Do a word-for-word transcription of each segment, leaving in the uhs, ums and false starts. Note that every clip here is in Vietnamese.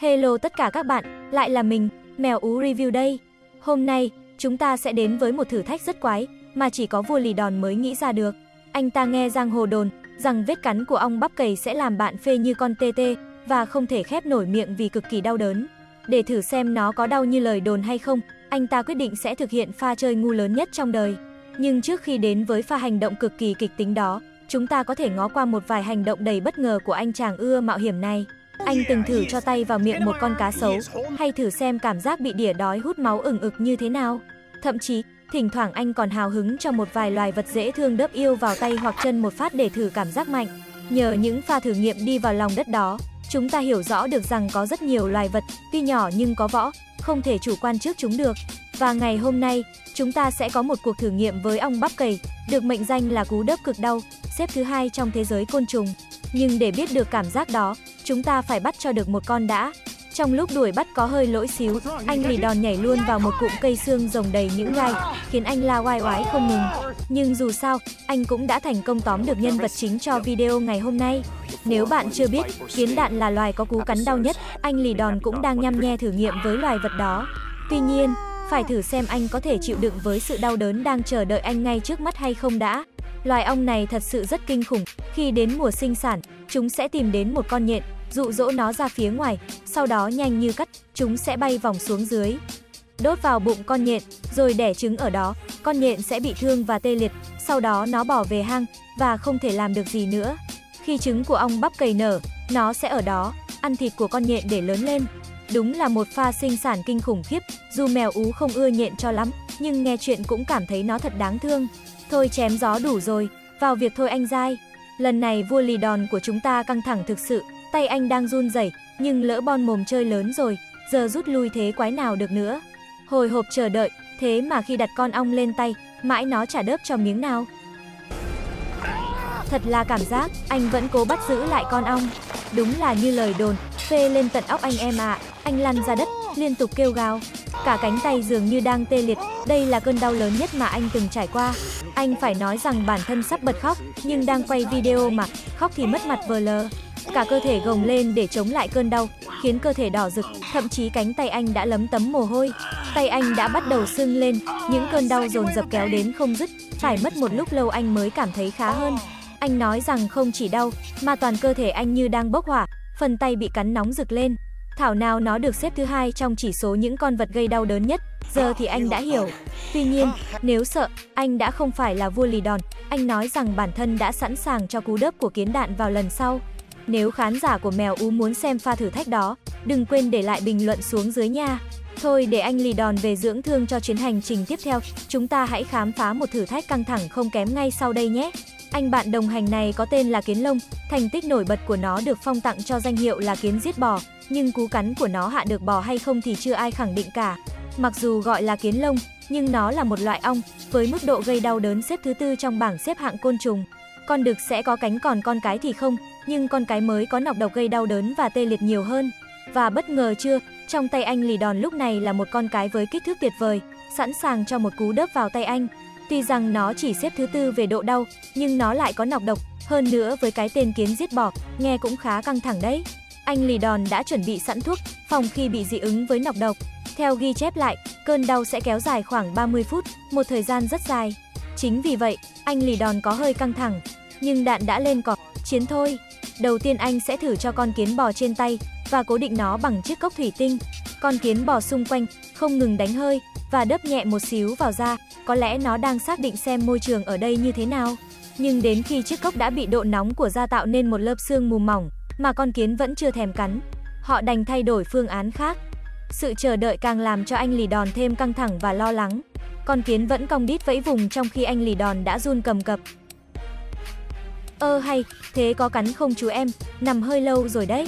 Hello tất cả các bạn, lại là mình, Mèo Ú Review đây. Hôm nay, chúng ta sẽ đến với một thử thách rất quái, mà chỉ có vua lì đòn mới nghĩ ra được. Anh ta nghe giang hồ đồn, rằng vết cắn của ong bắp cày sẽ làm bạn phê như con tê tê, và không thể khép nổi miệng vì cực kỳ đau đớn. Để thử xem nó có đau như lời đồn hay không, anh ta quyết định sẽ thực hiện pha chơi ngu lớn nhất trong đời. Nhưng trước khi đến với pha hành động cực kỳ kịch tính đó, chúng ta có thể ngó qua một vài hành động đầy bất ngờ của anh chàng ưa mạo hiểm này. Anh từng thử cho tay vào miệng một con cá sấu, hay thử xem cảm giác bị đỉa đói hút máu ửng ực như thế nào. Thậm chí, thỉnh thoảng anh còn hào hứng cho một vài loài vật dễ thương đớp yêu vào tay hoặc chân một phát để thử cảm giác mạnh. Nhờ những pha thử nghiệm đi vào lòng đất đó, chúng ta hiểu rõ được rằng có rất nhiều loài vật, tuy nhỏ nhưng có võ, không thể chủ quan trước chúng được. Và ngày hôm nay, chúng ta sẽ có một cuộc thử nghiệm với ong bắp cày, được mệnh danh là cú đớp cực đau, xếp thứ hai trong thế giới côn trùng. Nhưng để biết được cảm giác đó, chúng ta phải bắt cho được một con đã. Trong lúc đuổi bắt có hơi lỗi xíu, anh lì đòn nhảy luôn vào một cụm cây xương rồng đầy những gai, khiến anh la oai oái không ngừng. Nhưng dù sao, anh cũng đã thành công tóm được nhân vật chính cho video ngày hôm nay. Nếu bạn chưa biết, kiến đạn là loài có cú cắn đau nhất, anh lì đòn cũng đang nhăm nhe thử nghiệm với loài vật đó. Tuy nhiên, phải thử xem anh có thể chịu đựng với sự đau đớn đang chờ đợi anh ngay trước mắt hay không đã. Loài ong này thật sự rất kinh khủng, khi đến mùa sinh sản, chúng sẽ tìm đến một con nhện, dụ dỗ nó ra phía ngoài, sau đó nhanh như cắt, chúng sẽ bay vòng xuống dưới, đốt vào bụng con nhện, rồi đẻ trứng ở đó. Con nhện sẽ bị thương và tê liệt, sau đó nó bỏ về hang và không thể làm được gì nữa. Khi trứng của ong bắp cày nở, nó sẽ ở đó, ăn thịt của con nhện để lớn lên. Đúng là một pha sinh sản kinh khủng khiếp, dù Mèo Ú không ưa nhện cho lắm, nhưng nghe chuyện cũng cảm thấy nó thật đáng thương. Thôi chém gió đủ rồi, vào việc thôi anh giai. Lần này vua lì đòn của chúng ta căng thẳng thực sự, tay anh đang run rẩy, nhưng lỡ bon mồm chơi lớn rồi, giờ rút lui thế quái nào được nữa. Hồi hộp chờ đợi, thế mà khi đặt con ong lên tay, mãi nó chả đớp cho miếng nào. Thật là cảm giác, anh vẫn cố bắt giữ lại con ong. Đúng là như lời đồn, phê lên tận óc anh em ạ. À. Anh lăn ra đất, liên tục kêu gào. Cả cánh tay dường như đang tê liệt, đây là cơn đau lớn nhất mà anh từng trải qua. Anh phải nói rằng bản thân sắp bật khóc, nhưng đang quay video mà, khóc thì mất mặt vờ lờ. Cả cơ thể gồng lên để chống lại cơn đau, khiến cơ thể đỏ rực, thậm chí cánh tay anh đã lấm tấm mồ hôi. Tay anh đã bắt đầu sưng lên, những cơn đau dồn dập kéo đến không dứt, phải mất một lúc lâu anh mới cảm thấy khá hơn. Anh nói rằng không chỉ đau, mà toàn cơ thể anh như đang bốc hỏa, phần tay bị cắn nóng rực lên. Thảo nào nó được xếp thứ hai trong chỉ số những con vật gây đau đớn nhất, giờ thì anh đã hiểu. Tuy nhiên, nếu sợ, anh đã không phải là vua lì đòn, anh nói rằng bản thân đã sẵn sàng cho cú đớp của kiến đạn vào lần sau. Nếu khán giả của Mèo Ú muốn xem pha thử thách đó, đừng quên để lại bình luận xuống dưới nha. Thôi để anh lì đòn về dưỡng thương cho chuyến hành trình tiếp theo, chúng ta hãy khám phá một thử thách căng thẳng không kém ngay sau đây nhé. Anh bạn đồng hành này có tên là Kiến Lông, thành tích nổi bật của nó được phong tặng cho danh hiệu là kiến giết bò, nhưng cú cắn của nó hạ được bò hay không thì chưa ai khẳng định cả. Mặc dù gọi là kiến lông, nhưng nó là một loại ong, với mức độ gây đau đớn xếp thứ tư trong bảng xếp hạng côn trùng. Con đực sẽ có cánh còn con cái thì không, nhưng con cái mới có nọc độc gây đau đớn và tê liệt nhiều hơn. Và bất ngờ chưa, trong tay anh lì đòn lúc này là một con cái với kích thước tuyệt vời, sẵn sàng cho một cú đớp vào tay anh. Tuy rằng nó chỉ xếp thứ tư về độ đau, nhưng nó lại có nọc độc, hơn nữa với cái tên kiến giết bò, nghe cũng khá căng thẳng đấy. Anh lì đòn đã chuẩn bị sẵn thuốc, phòng khi bị dị ứng với nọc độc. Theo ghi chép lại, cơn đau sẽ kéo dài khoảng ba mươi phút, một thời gian rất dài. Chính vì vậy, anh lì đòn có hơi căng thẳng, nhưng đạn đã lên cỏ, chiến thôi. Đầu tiên anh sẽ thử cho con kiến bò trên tay, và cố định nó bằng chiếc cốc thủy tinh. Con kiến bò xung quanh, không ngừng đánh hơi, và đớp nhẹ một xíu vào da, có lẽ nó đang xác định xem môi trường ở đây như thế nào. Nhưng đến khi chiếc cốc đã bị độ nóng của da tạo nên một lớp sương mù mỏng, mà con kiến vẫn chưa thèm cắn, họ đành thay đổi phương án khác. Sự chờ đợi càng làm cho anh lì đòn thêm căng thẳng và lo lắng. Con kiến vẫn cong đít vẫy vùng trong khi anh lì đòn đã run cầm cập. Ơ hay, thế có cắn không chú em, nằm hơi lâu rồi đấy.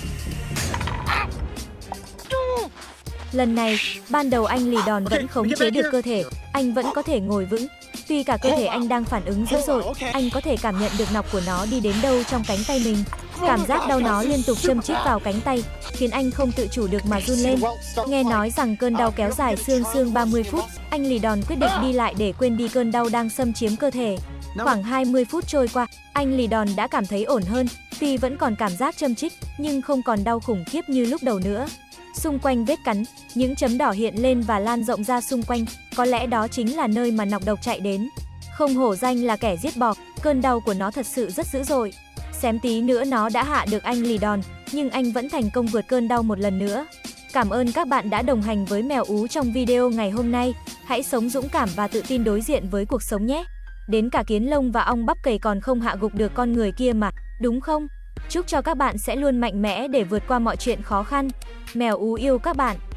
Lần này, ban đầu anh lì đòn vẫn khống chế được cơ thể, anh vẫn có thể ngồi vững. Tuy cả cơ thể anh đang phản ứng dữ dội, anh có thể cảm nhận được nọc của nó đi đến đâu trong cánh tay mình. Cảm giác đau nó liên tục châm chích vào cánh tay, khiến anh không tự chủ được mà run lên. Nghe nói rằng cơn đau kéo dài xương xương ba mươi phút, anh lì đòn quyết định đi lại để quên đi cơn đau đang xâm chiếm cơ thể. Khoảng hai mươi phút trôi qua, anh lì đòn đã cảm thấy ổn hơn, tuy vẫn còn cảm giác châm chích, nhưng không còn đau khủng khiếp như lúc đầu nữa. Xung quanh vết cắn, những chấm đỏ hiện lên và lan rộng ra xung quanh, có lẽ đó chính là nơi mà nọc độc chạy đến. Không hổ danh là kẻ giết bọ, cơn đau của nó thật sự rất dữ dội. Xém tí nữa nó đã hạ được anh lì đòn, nhưng anh vẫn thành công vượt cơn đau một lần nữa. Cảm ơn các bạn đã đồng hành với Mèo Ú trong video ngày hôm nay. Hãy sống dũng cảm và tự tin đối diện với cuộc sống nhé. Đến cả kiến lông và ong bắp cầy còn không hạ gục được con người kia mà, đúng không? Chúc cho các bạn sẽ luôn mạnh mẽ để vượt qua mọi chuyện khó khăn. Mèo Ú yêu các bạn.